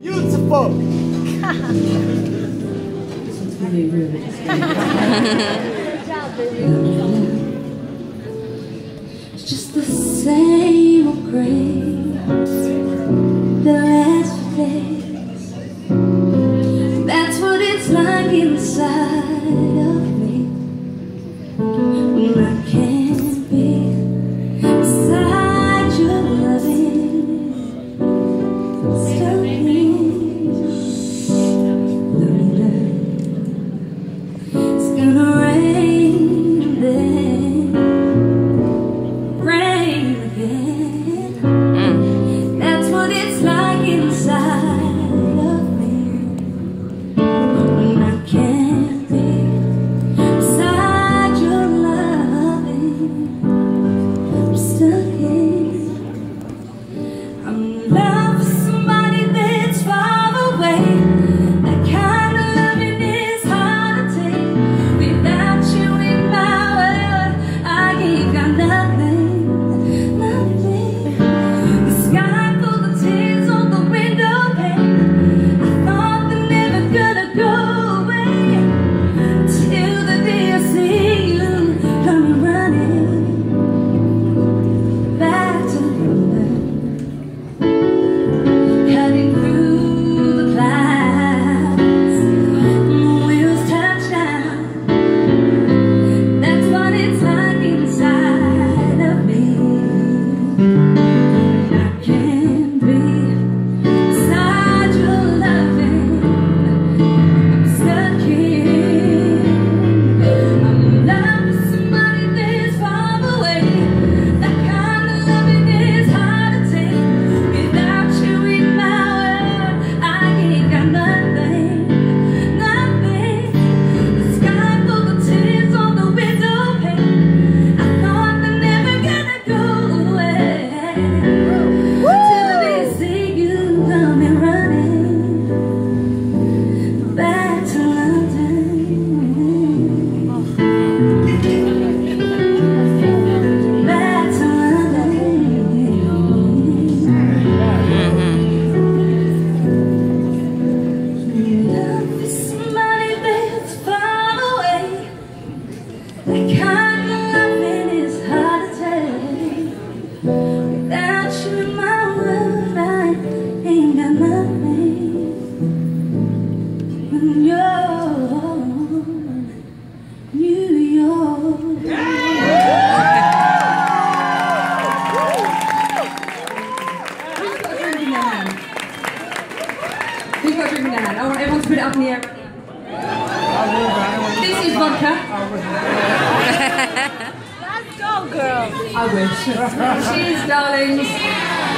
Beautiful. It's just the same old grave, the last few days. That's what it's like inside of me when I can't be beside your loving, stuck in lonely. It's gonna rain then rain again. That's what it's like inside of me when I can't be beside your loving. I'm stuck in. I'm in love with somebody that's far away. That kind of loving is hard to take. Without you in my world, I ain't got nothing, nothing. The sky full of tears on the window pane. I thought they're never gonna go away till the day I see you coming running back to London, cutting through the clouds. The wheels touch down. That's what it's like inside of me. I can't be beside your loving. I'm stuck here. I'm in love with somebody that's far away. That kind of loving is hard to take. Without you in my world, I ain't got nothing, nothing. The sky full of tears on the window pane. I thought they're never gonna go away till they see you coming running back to London, back to London. Love is somebody that's far away. That kind of loving is hard to take. Without you in my world, I ain't got nothing. When you're New York. Who's got a drink in their hand? I want everyone to put it up in the air. This is vodka. Let's go, girl. I wish. Cheers, darlings.